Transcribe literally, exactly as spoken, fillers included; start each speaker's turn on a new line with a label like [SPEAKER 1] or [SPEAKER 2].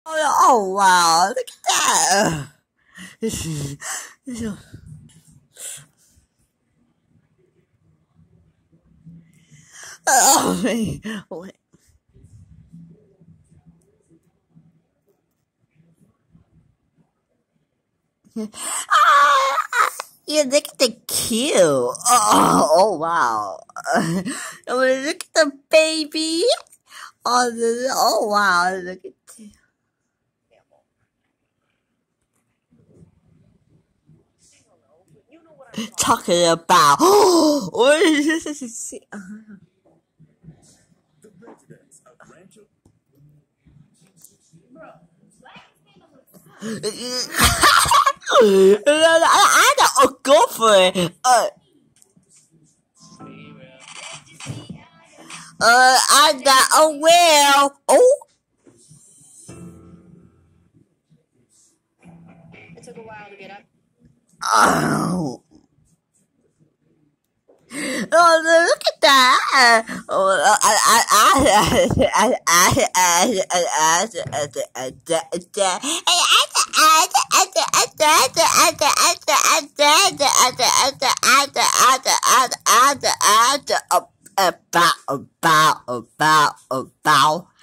[SPEAKER 1] Oh wow! Look at that. This is. This is oh man. Wait. Ah, yeah, look at the cute. Oh, oh wow. Uh, look at the baby. Oh, the, oh wow. Look at talking about. What is this? I got a girlfriend. Uh, uh, I got a whale. Oh.
[SPEAKER 2] It took a while to get up.
[SPEAKER 1] Oh. Oh, look at that! Oh, I, I, I, I, I, I, I, I, I, about, about, about, about.